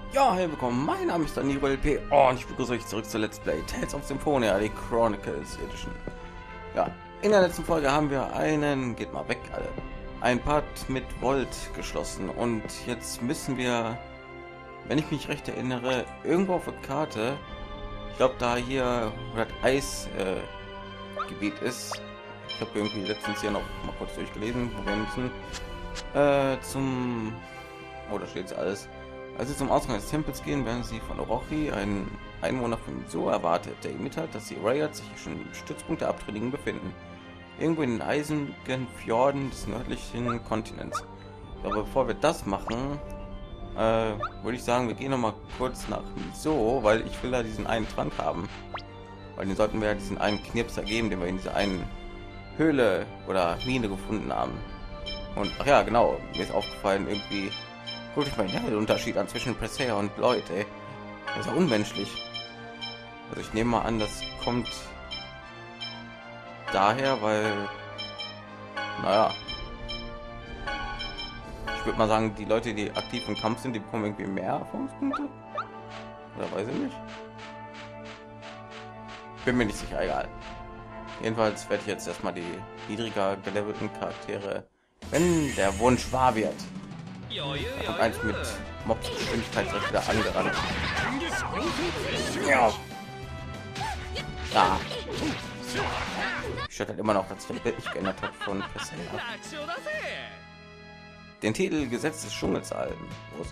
Ja, hey, willkommen. Mein Name ist Daniel LP und ich begrüße euch zurück zu Let's Play Tales of Symphonia, die Chronicles Edition. Ja, in der letzten Folge haben wir geht mal weg, alle, ein Part mit Volt geschlossen und jetzt müssen wir, wenn ich mich recht erinnere, irgendwo auf der Karte, ich glaube, da hier das Eisgebiet ist. Ich habe irgendwie letztens hier noch mal kurz durchgelesen, wo wir müssen oh, da steht alles. Als sie zum Ausgang des Tempels gehen, werden sie von Orochi, einen Einwohner von So, erwartet, der ihm mitteilt, dass die Rayard sich schon im Stützpunkt der Abtrünnigen befinden, irgendwo in den eisigen Fjorden des nördlichen Kontinents. Aber bevor wir das machen, würde ich sagen, wir gehen noch mal kurz nach So, weil ich will da diesen einen Trank haben, weil den sollten wir ja diesen einen Knirpser geben, den wir in dieser einen Höhle oder Mine gefunden haben. Und ach ja, genau, mir ist aufgefallen, irgendwie guck ich mal, ja, der Unterschied an zwischen Presea und Lloyd, ey. Das ist ja unmenschlich. Also ich nehme mal an, das kommt daher, weil, naja, ich würde mal sagen, die Leute, die aktiv im Kampf sind, die bekommen irgendwie mehr Erfahrungspunkte. Oder weiß ich nicht. Bin mir nicht sicher, egal. Jedenfalls werde ich jetzt erstmal die niedriger gelevelten Charaktere, wenn der Wunsch wahr wird. Und eins mit Mobs Geschwindigkeit direkt wieder angerannt. Ja. Ja. Ich stelle halt immer noch, dass sich das Bild nicht geändert hat von Persea. Den Titel Gesetz des Dschungels erhalten.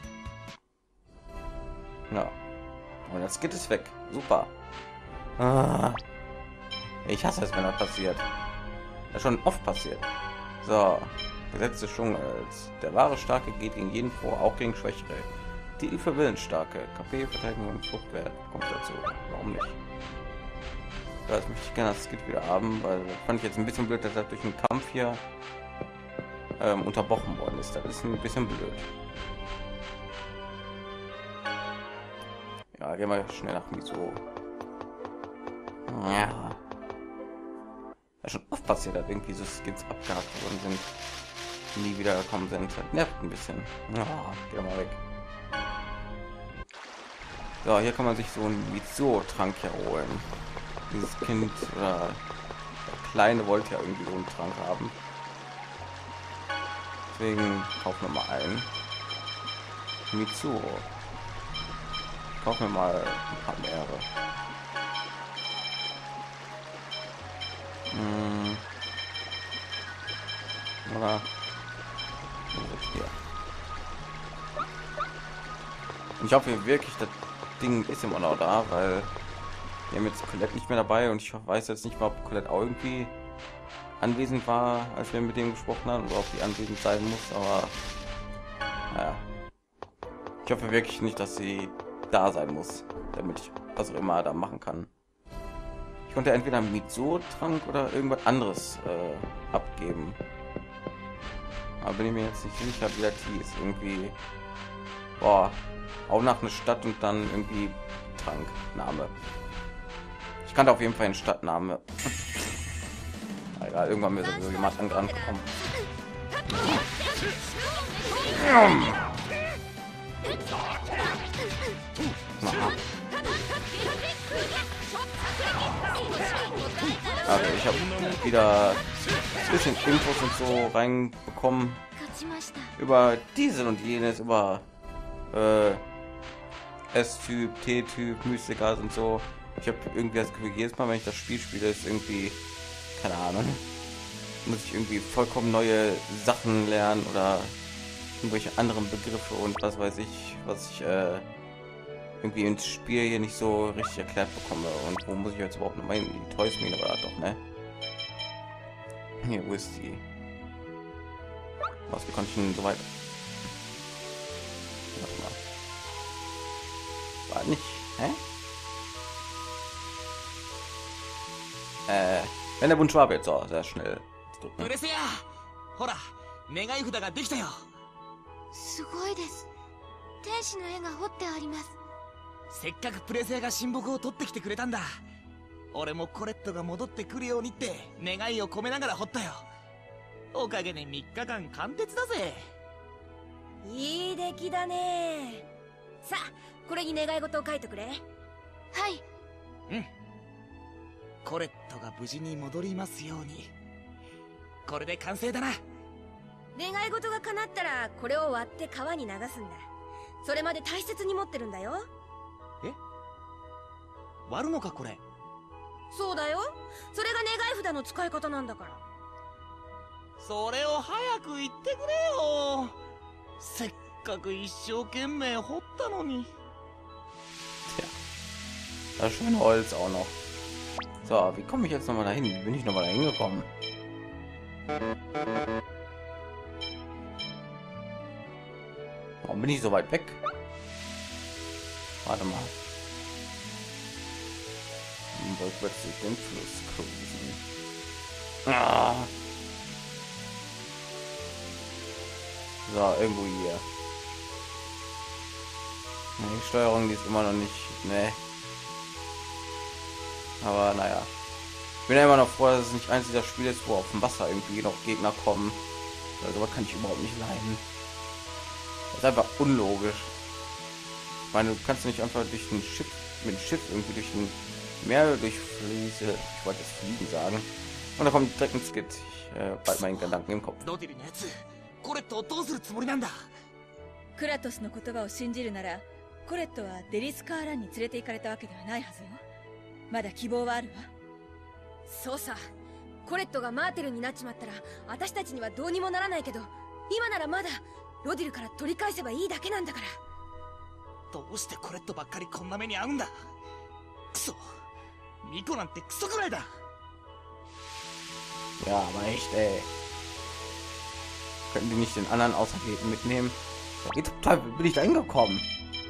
Ja. Und jetzt geht es weg. Super. Ah. Ich hasse es, wenn das passiert. Das schon oft passiert. So. Gesetz des Dschungels. Der wahre Starke geht gegen jeden vor, auch gegen Schwächere. Titel für Willensstarke. KP, Verteidigung und Fluchtwert kommt dazu. Warum nicht? Ja, das möchte ich gerne das Skit wieder haben, weil fand ich jetzt ein bisschen blöd, dass das durch den Kampf hier unterbrochen worden ist. Das ist ein bisschen blöd. Ja, gehen wir schnell nach Miso. Ja. Ja, schon oft passiert, dass irgendwie so Skits abgehakt worden sind, nie wieder gekommen sind. Das nervt ein bisschen. Ja, geh mal weg. So, hier kann man sich so einen Mizo-Trank holen. Dieses Kind oder der Kleine wollte ja irgendwie so einen Trank haben. Deswegen kaufen wir mal einen. Mizo. Kaufen wir mal ein paar mehrere. Oder hier. Ich hoffe wirklich, das Ding ist immer noch da, weil wir haben jetzt Colette nicht mehr dabei und ich weiß jetzt nicht mal, ob Colette auch irgendwie anwesend war, als wir mit dem gesprochen haben, oder ob die anwesend sein muss, aber naja. Ich hoffe wirklich nicht, dass sie da sein muss, damit ich was auch immer da machen kann. Ich konnte entweder einen Mizo-Trank oder irgendwas anderes abgeben. Aber bin ich mir jetzt nicht sicher, wie das hieß. Irgendwie, boah, auch nach einer Stadt und dann irgendwie Trankname. Ich kannte auf jeden Fall einen Stadtname. Egal, irgendwann mir sowieso jemand angerannt gekommen. Also ich habe wieder ein bisschen Infos und so reinbekommen über Diesel und jenes, über S-Typ, T-Typ, Mystikas und so. Ich habe irgendwie das Gefühl, jedes Mal, wenn ich das Spiel spiele, ist irgendwie, keine Ahnung, muss ich irgendwie vollkommen neue Sachen lernen oder irgendwelche anderen Begriffe und was weiß ich, was ich irgendwie ins Spiel hier nicht so richtig erklärt bekomme. Und wo muss ich jetzt überhaupt noch mal in die Toys Mine oder doch, ne? Hier, wo ist die? Was, wie konnte ich denn so weit? War nicht, hä? Wenn der Wunsch war, wird so sehr schnell drücken. ほら、願い札ができたよ。 すごいです。天使の絵が彫ってあります。 せっかくプレセアが親睦を取ってきてくれたんだ。俺もコレットが戻ってくるようにって願いを込めながら彫ったよ。おかげで3日間貫徹だぜ。 いい出来だね。さあれに願い事を書いてくれ。 はい。 コレットが無事に戻りますように。これで完成だな。 願い事が叶ったらこれを割って川に流すんだ。それまで大切に持ってるんだよ。 割るのかこれ。 そうだよ。それが願い札の使い方なんだから。 それを早く言ってくれよ。せっかく一生懸命掘ったのに。 Das schöne Holz auch noch. So, wie komme ich jetzt noch mal dahin? Wie bin ich noch mal dahin gekommen? Warum bin ich so weit weg? Warte mal. Rückwärts durch den Fluss cruisen. Ah. So, irgendwo hier. Die Steuerung, die ist immer noch nicht. Ne. Aber naja, ich bin ja immer noch froh, dass es nicht eins dieser Spiele ist, wo auf dem Wasser irgendwie noch Gegner kommen. Also kann ich überhaupt nicht leiden. Das ist einfach unlogisch. Ich meine, du kannst nicht einfach durch ein Schiff mit dem Schiff irgendwie durch ein Meer durchfließen. Ich wollte es fliegen sagen. Und da kommt direkt ein Skit. Ich bald meinen Gedanken im Kopf. コレットをどうするつもりなんだ。 クラトスの言葉を信じるなら、コレットはデリスカーランに連れて行かれたわけではないはずよ。まだ希望はあるわ。 そうさ。コレットがマーテルになっちまったら私たちにはどうにもならないけど、今ならまだロディルから取り返せばいいだけなんだから。 どうしてコレットばっかりこんな目に遭うんだ。クソ、ミコなんてクソくらいだ。 Ja, aber echt, ey. Könnten die nicht den anderen Auserwählten mitnehmen? Wie total bin ich da hingekommen?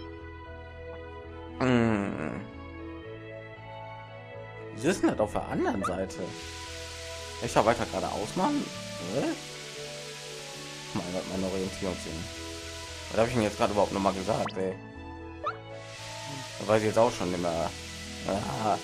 Wieso ist denn das auf der anderen Seite? Ich habe weiter geradeaus machen? Mein Gott, meine Orientierungssinn. Was habe ich denn jetzt gerade überhaupt noch mal gesagt, ey? Da weiß ich jetzt auch schon nicht mehr. Ah.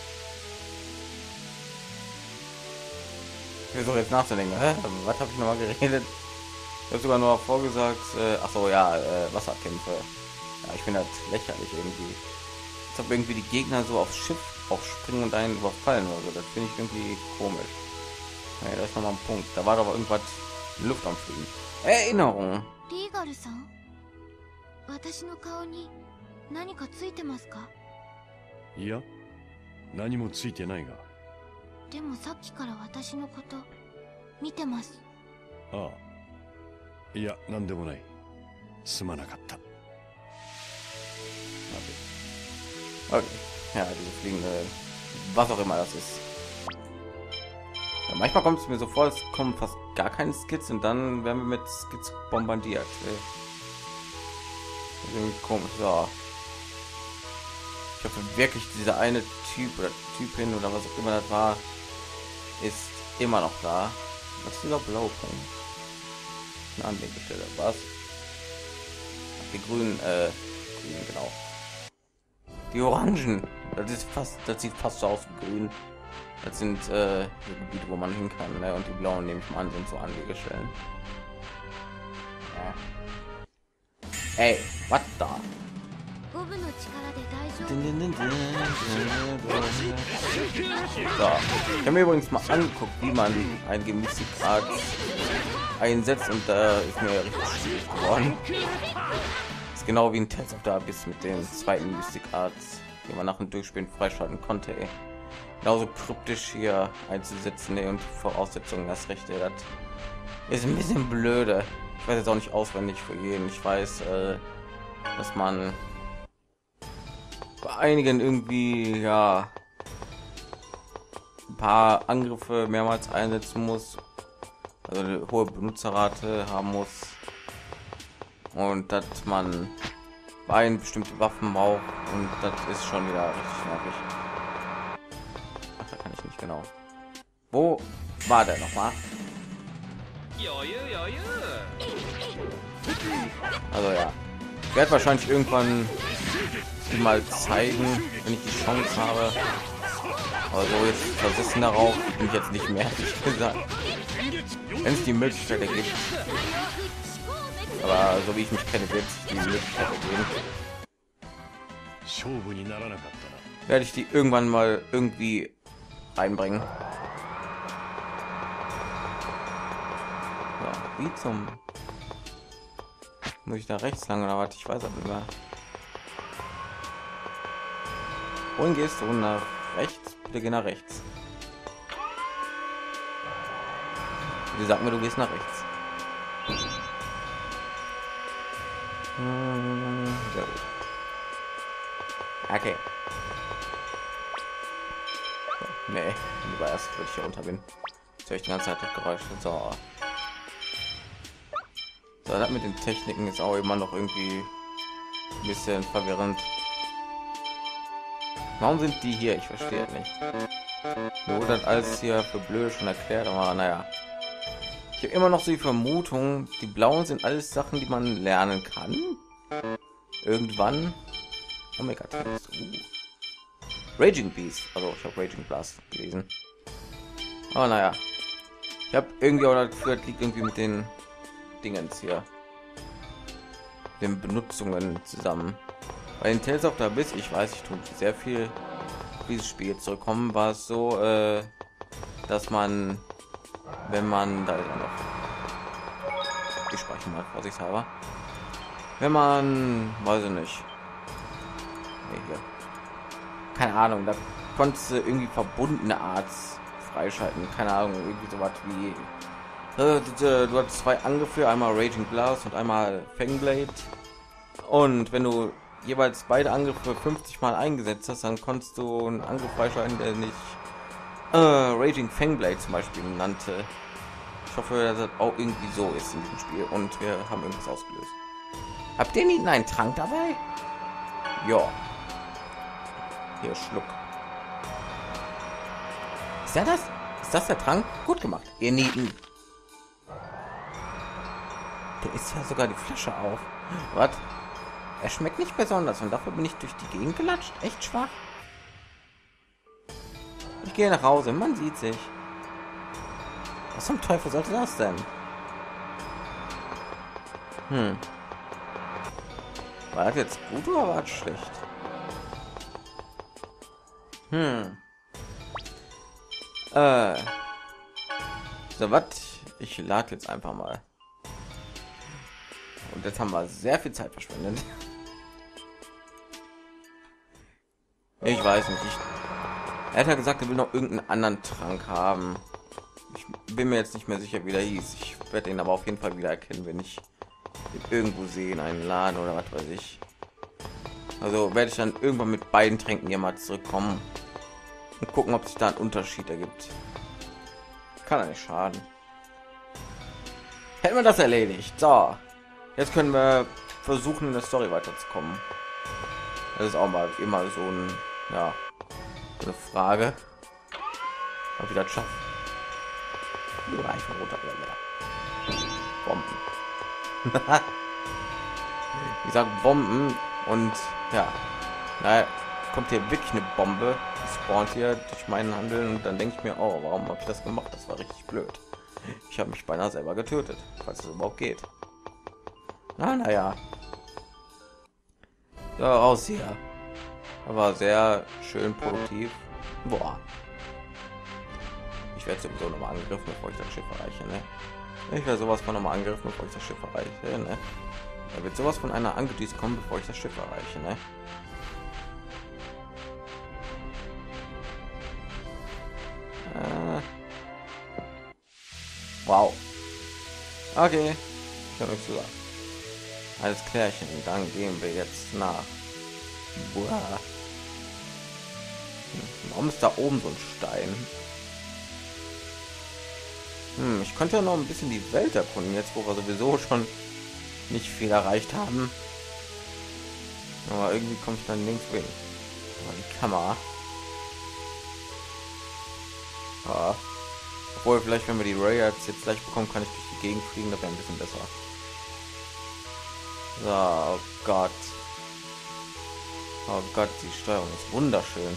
Ich versuche jetzt nachzudenken. Was habe ich noch mal geredet? Ich habe sogar nur vorgesagt. Ach so, ja, Wasserkämpfe. Ja, ich finde das lächerlich irgendwie. Als ob irgendwie die Gegner so aufs Schiff aufspringen und einen überfallen oder so. Das finde ich irgendwie komisch. Ja, da ist noch mal ein Punkt. Da war doch irgendwas in Luft am Fliegen. Erinnerung. リーガルさん、私の顔に何かついてますか？ いや、何もついてないが。 でもさっきから私のこと見てます。 ああ、いや、なんでもない。すまなかった。 Okay. Ja, diese fliegende, was auch immer das ist. Ja, manchmal kommt es mir so vor, es kommen fast gar keine Skits und dann werden wir mit Skits bombardiert. Irgendwie komisch. So. Ich hoffe wirklich, dieser eine Typ oder Typin oder was auch immer das war, ist immer noch da. Was ist dieser blaue Punkt? Eine Anlegestelle. Was? Die grünen, grün, genau. Die Orangen. Das sieht fast so aus wie grün. Das sind die Gebiete, wo man hin kann. Ne? Und die blauen, nehme ich mal an, sind so Anlegestellen. Ja. Ey, was da? So, ich habe mir übrigens mal angeguckt, wie man ein Mystic Art einsetzt und da ist mir richtig schwierig geworden. Ist genau wie ein Test of the Abyss mit den zweiten Mystic Arts, die man nach dem Durchspielen freischalten konnte. Ey. Genauso kryptisch hier einzusetzen, ey, und die Voraussetzungen das Rechte, das ist ein bisschen blöde. Ich weiß jetzt auch nicht auswendig für jeden. Ich weiß, dass man bei einigen irgendwie ja ein paar Angriffe mehrmals einsetzen muss, also eine hohe Benutzerrate haben muss und dass man bei bestimmte Waffen braucht und das ist schon wieder richtig nervig. Ach, da kann ich nicht genau. Wo war der noch mal? Also ja, ich werde wahrscheinlich irgendwann mal zeigen, wenn ich die Chance habe. Aber so jetzt versessen darauf bin ich jetzt nicht mehr, ehrlich gesagt. Wenn es die Möglichkeit ergibt. Aber so wie ich mich kenne, wird es die Möglichkeit ergeben. 勝負にならなかったな。 Werde ich die irgendwann mal irgendwie reinbringen. Ja, wie zum... Muss ich da rechts lang oder was? Ich weiß aber nicht mehr. Wohin gehst du? Nach rechts? Bitte geh nach rechts. Sie sagt mir, du gehst nach rechts. Sehr gut. Okay. So, nee, lieber erst, wenn ich hier runter bin. Jetzt höre ich die ganze Zeit das Geräusch. So. So, das mit den Techniken ist auch immer noch irgendwie ein bisschen verwirrend. Warum sind die hier? Ich verstehe nicht. Mir wurde das alles hier für blöd schon erklärt, aber naja. Ich habe immer noch so die Vermutung, die blauen sind alles Sachen, die man lernen kann. Irgendwann. Omega Text. Raging Beast. Also ich habe Raging Blast gelesen. Aber naja. Ich habe irgendwie, oder das liegt irgendwie mit den Dingens hier. Den Benutzungen zusammen. Bei den Tales of the Abyss, ich weiß, ich tue sehr viel auf dieses Spiel zurückkommen, war es so, dass man, wenn man da noch, ich spreche mal vorsichtshalber, wenn man, weiß ich nicht, nee, hier, keine Ahnung, da konntest du irgendwie verbundene Arts freischalten, keine Ahnung, irgendwie so was wie, du hast zwei Angriffe, einmal Raging Blast und einmal Fangblade, und wenn du jeweils beide Angriffe 50 Mal eingesetzt hast, dann konntest du einen Angriff freischalten, der nicht Raging Fangblade zum Beispiel nannte. Ich hoffe, dass das auch irgendwie so ist in diesem Spiel und wir haben irgendwas ausgelöst. Habt ihr nie einen Trank dabei? Ja. Hier, Schluck. Ist ja das? Ist das der Trank? Gut gemacht. Ihr Nieten. Der ist ja sogar die Flasche auf. Was? Er schmeckt nicht besonders und dafür bin ich durch die Gegend gelatscht. Echt schwach. Ich gehe nach Hause, man sieht sich. Was zum Teufel sollte das denn? War das jetzt gut oder war das schlecht? So, was? Ich lade jetzt einfach mal. Und jetzt haben wir sehr viel Zeit verschwendet. Ich weiß nicht. Er hat ja gesagt, er will noch irgendeinen anderen Trank haben. Ich bin mir jetzt nicht mehr sicher, wie der hieß. Ich werde ihn aber auf jeden Fall wieder erkennen, wenn ich ihn irgendwo sehe in einem Laden oder was weiß ich. Also werde ich dann irgendwann mit beiden Tränken hier mal zurückkommen und gucken, ob sich da ein Unterschied ergibt. Kann ja nicht schaden. Hätten wir das erledigt. So. Jetzt können wir versuchen, in der Story weiterzukommen. Das ist auch mal immer so ein, ja, eine Frage, ob ich das schaffe. Von roter Bomben. Ich sag Bomben und ja, na, kommt hier wirklich eine Bombe, die spawnt hier durch meinen Handeln und dann denke ich mir, oh, warum habe ich das gemacht? Das war richtig blöd. Ich habe mich beinahe selber getötet, falls es überhaupt geht. Naja. So, raus hier. Aber sehr schön produktiv. Boah. Ich werde sowieso nochmal angegriffen, bevor ich das Schiff erreiche, ne? Ich werde sowas von nochmal angegriffen, bevor ich das Schiff erreiche, ne? Da wird sowas von einer angedüst kommen, bevor ich das Schiff erreiche, ne? Wow. Okay. Ich habe nichts gesagt. Alles klärchen. Dann gehen wir jetzt nach. Boah. Warum ist da oben so ein Stein? Ich könnte ja noch ein bisschen die Welt erkunden, jetzt wo wir sowieso schon nicht viel erreicht haben. Aber irgendwie komme ich dann links hin. Aber die Kamera. Ja. Obwohl, vielleicht, wenn wir die Rayards jetzt gleich bekommen, kann ich durch die Gegend fliegen, das wäre ein bisschen besser. So, oh Gott. Oh Gott, die Steuerung ist wunderschön.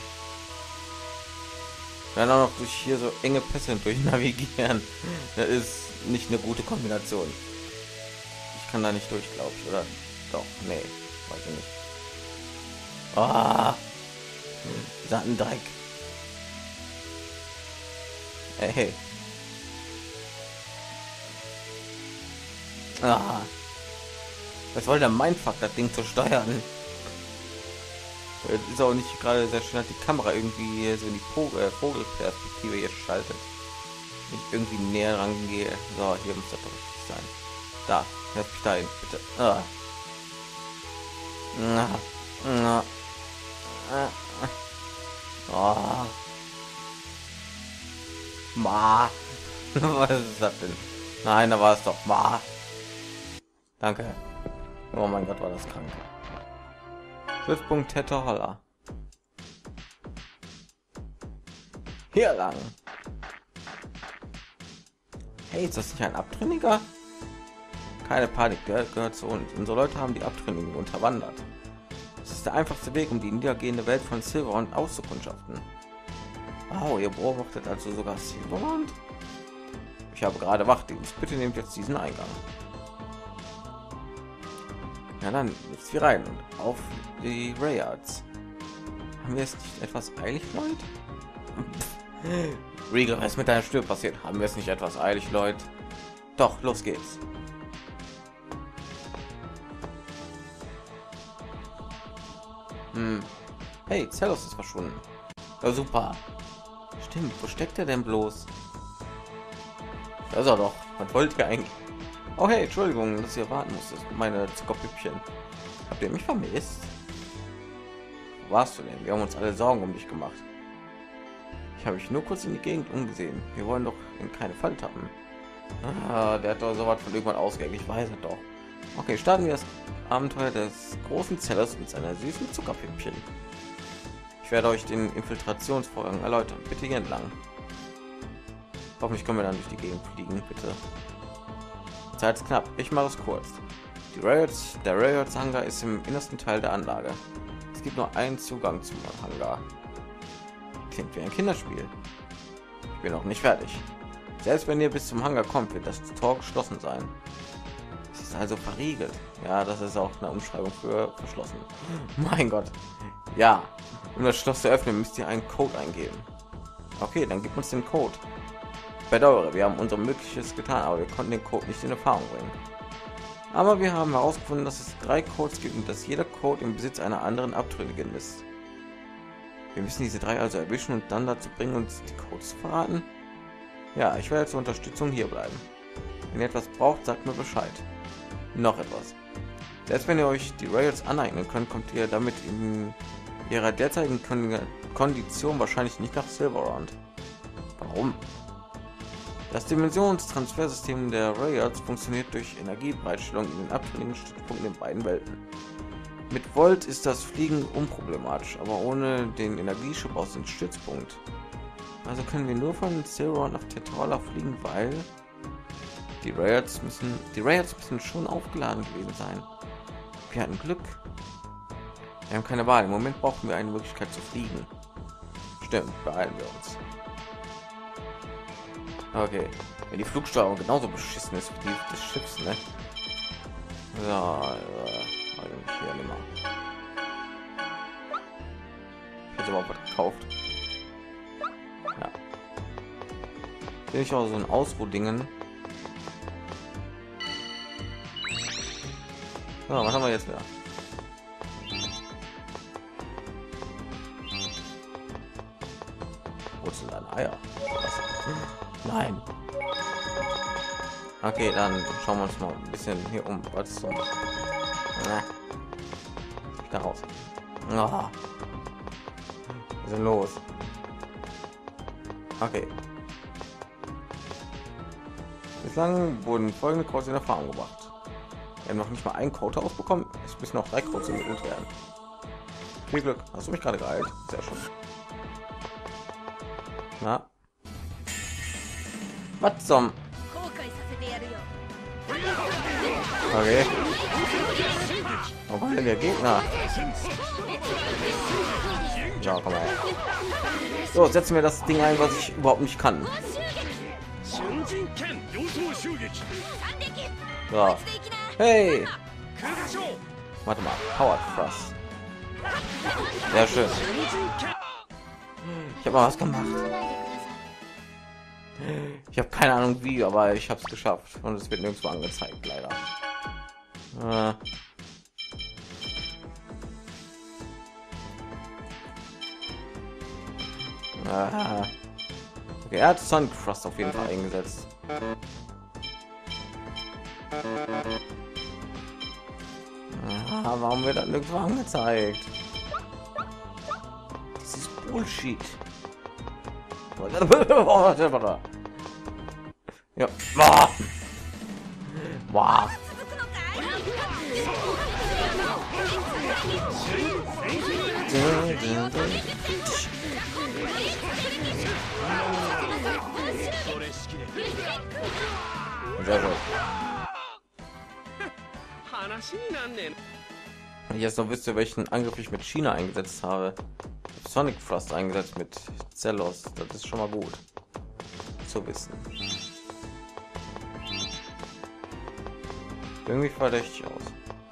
Wir werden auch noch durch hier so enge Pässe durch navigieren. Das ist nicht eine gute Kombination. Ich kann da nicht durch, glaube ich, oder? Doch, nee, weiß ich nicht. Ah, Sattendreck. Hey. Ah. Was soll der Mindfuck, das Ding zu steuern? Ist auch nicht gerade sehr schön, hat die Kamera irgendwie so in die Vogelperspektive hier schaltet. Wenn ich irgendwie näher rangehe. So, hier muss das doch richtig sein. Da, helft mich dahin, bitte. Ah. Oh. Ma. Was ist das denn? Nein, da war es doch. Ma. Danke. Oh mein Gott, war das krank. Schriftpunkt Tete Holler. Hier lang. Hey, ist das nicht ein Abtrünniger? Keine Panik, der gehört zu uns. Unsere Leute haben die Abtrünnigen unterwandert. Das ist der einfachste Weg, um die niedergehende Welt von Silverhand auszukundschaften. Oh, ihr beobachtet also sogar Silverhand? Ich habe gerade Wachdienst. Bitte nehmt jetzt diesen Eingang. Ja, dann jetzt wir rein und auf die Rayards. Haben wir es nicht etwas eilig, Leute? Regal, was ist mit deiner Stimme passiert? Haben wir es nicht etwas eilig, Leute? Doch, los geht's. Hey, Zelos ist verschwunden. Ja, super. Stimmt, wo steckt er denn bloß? Da ist er doch. Was wollt ihr eigentlich? Oh hey, Entschuldigung, dass ihr warten musstet. Meine Zuckerpüppchen. Habt ihr mich vermisst? Wo warst du denn? Wir haben uns alle Sorgen um dich gemacht. Ich habe mich nur kurz in die Gegend umgesehen. Wir wollen doch in keine Falle tappen. Ah, der hat doch so was von irgendwann ausgegangen. Ich weiß es doch. Okay, starten wir das Abenteuer des großen Zellers mit seiner süßen Zuckerpüppchen. Ich werde euch den Infiltrationsvorgang erläutern. Bitte hier entlang. Hoffentlich können wir dann durch die Gegend fliegen, bitte. Zeit ist knapp. Ich mache es kurz. Der Rayards Hangar ist im innersten Teil der Anlage. Es gibt nur einen Zugang zum Hangar. Klingt wie ein Kinderspiel. Ich bin noch nicht fertig. Selbst wenn ihr bis zum Hangar kommt, wird das Tor geschlossen sein. Es ist also verriegelt. Ja, das ist auch eine Umschreibung für verschlossen. Mein Gott. Ja, um das Schloss zu öffnen, müsst ihr einen Code eingeben. Okay, dann gib uns den Code. Ich bedauere, wir haben unser Mögliches getan, aber wir konnten den Code nicht in Erfahrung bringen. Aber wir haben herausgefunden, dass es 3 Codes gibt und dass jeder Code im Besitz einer anderen Abtrünnigen ist. Wir müssen diese 3 also erwischen und dann dazu bringen, uns die Codes zu verraten. Ja, ich werde zur Unterstützung hier bleiben. Wenn ihr etwas braucht, sagt mir Bescheid. Noch etwas. Selbst wenn ihr euch die Rails aneignen könnt, kommt ihr damit in ihrer derzeitigen Kondition wahrscheinlich nicht nach Silverhand. Warum? Das Dimensionstransfersystem der Rails funktioniert durch Energiebereitstellung in den abtrünnigen Stützpunkten in beiden Welten. Mit Volt ist das Fliegen unproblematisch, aber ohne den Energieschub aus dem Stützpunkt. Also können wir nur von Silverhand auf Tetrola fliegen, weil die Rails müssen schon aufgeladen gewesen sein. Wir hatten Glück. Wir haben keine Wahl. Im Moment brauchen wir eine Möglichkeit zu fliegen. Stimmt, beeilen wir uns. Okay, wenn die Flugsteuerung genauso beschissen ist wie die des Schiffs, ne? So, hier nimmer. Ich hätte überhaupt was gekauft. Ja. Bin ich auch so ein Ausruhdingen. So, was haben wir jetzt wieder? Wo sind deine Eier? Was? Nein. Okay, dann schauen wir uns mal ein bisschen hier um. Was ist so? Ich da raus. Oh. Was ist denn los? Okay. Bislang wurden folgende Codes in Erfahrung gebracht. Wir haben noch nicht mal einen Code ausbekommen. Es müssen noch 3 Codes entwickelt werden. Viel Glück. Hast du mich gerade geheilt? Sehr schön. Na? Was zum? Okay. Wo war denn der Gegner? Ja, komm mal her. So, setzen wir das Ding ein, was ich überhaupt nicht kann. So. Hey! Warte mal, Power Thrust. Sehr schön. Ich habe mal was gemacht. 来ないでください。 Ich habe keine Ahnung wie, aber ich habe es geschafft und es wird nirgendwo angezeigt, leider. Okay, er hat Sonic Frost auf jeden Fall eingesetzt. Warum wird das nirgendwo angezeigt? Das ist Bullshit. Ja. Wow. Sehr schön. Wenn ich jetzt noch wisst ihr, welchen Angriff ich mit China eingesetzt habe. Sonic Frost eingesetzt mit Zelos. Das ist schon mal gut zu wissen. Irgendwie verdächtig aus.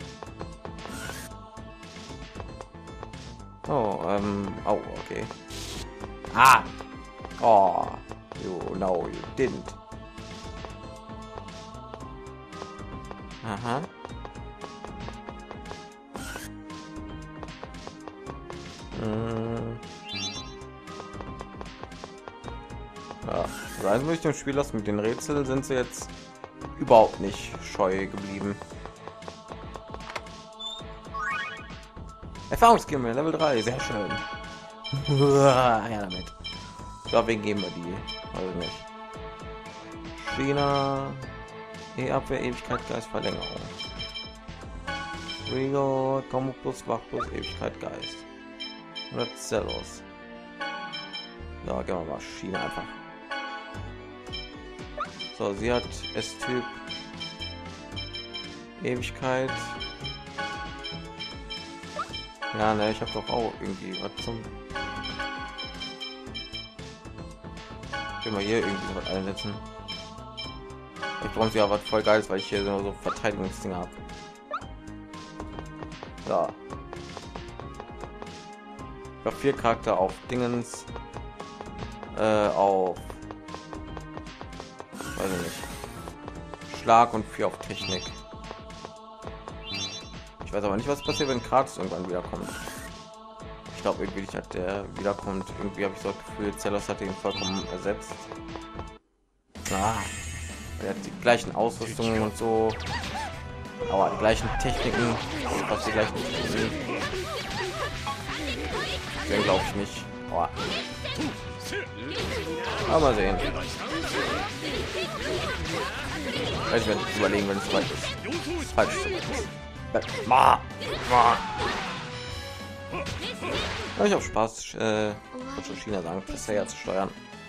Oh, oh, okay. Ah! Oh, no, you didn't. Aha. Ja, also muss ich dem Spiel lassen, mit den Rätseln sind sie jetzt überhaupt nicht scheu geblieben. Erfahrungsgewinn Level 3, sehr schön. Ja, damit. So, wen geben wir die? Also nicht. China, E-Abwehr, Ewigkeit, Geist, Verlängerung. Rigo, Combo plus, Wach plus, Ewigkeit, Geist. Oder Zelos. Ja, gehen wir mal China einfach. So, sie hat S-Typ, Ewigkeit. Ja, ne, ich habe doch auch irgendwie was zum. Können wir hier irgendwie was einsetzen? Ich brauche ja was voll Geiles, weil ich hier so Verteidigungsdinger habe. Ja. Ich habe 4 Charakter auf Dingens, auf, weiß ich nicht, Schlag und 4 auf Technik. Ich weiß aber nicht, was passiert, wenn Kratos irgendwann wiederkommt. Ich glaube irgendwie nicht, hat der wiederkommt. Irgendwie habe ich so das Gefühl, Zelos hat ihn vollkommen ersetzt. Ah, er hat die gleichen Ausrüstungen und so, aber die gleichen Techniken, fast die gleichen Techniken. Den glaube ich nicht. Oh. Aber mal sehen. Ich werde überlegen, wenn es weit ist. Falsch. Ja, ich habe Spaß, schon China sagen, Player zu steuern.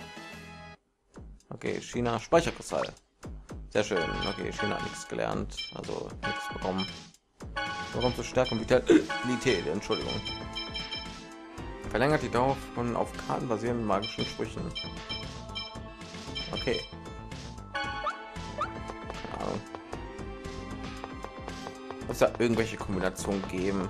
Okay, China Speicherkristall. Sehr schön. Okay, China hat nichts gelernt, also nichts bekommen. Warum zur Stärke und Vitalität? Entschuldigung. Verlängert die Dauer von auf Karten basierenden magischen Sprüchen. Okay. Keine Ahnung. Muss da irgendwelche Kombinationen geben?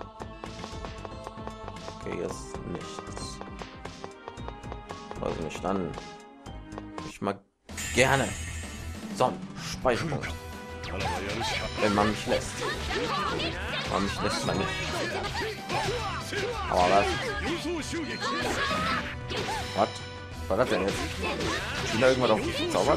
Okay, jetzt nichts. Also nicht dann. Ich mag gerne Sonnenspeicherung. Wenn man mich lässt. Aber mich lässt man nicht. Aber was war das denn jetzt? China irgendwann auf gezaubert?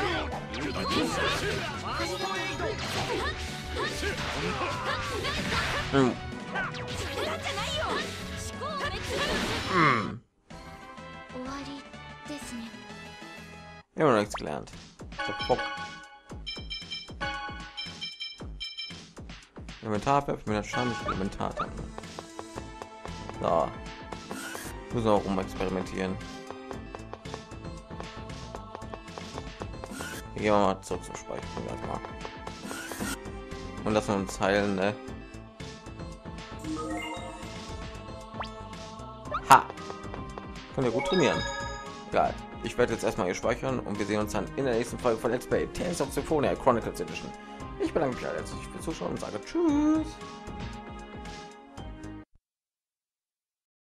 Immer noch nichts gelernt. Inventar, mir wahrscheinlich Elementar. So. Müssen wir auch experimentieren. Hier gehen wir mal zurück zum Speichern erstmal. Und lassen wir uns heilen, ne? Ha! Können wir gut trainieren. Egal. Ich werde jetzt erstmal hier speichern und wir sehen uns dann in der nächsten Folge von Let's Play Tales of Symphonia Chronicles Edition. Ich bedanke mich herzlich fürs Zuschauen und sage Tschüss.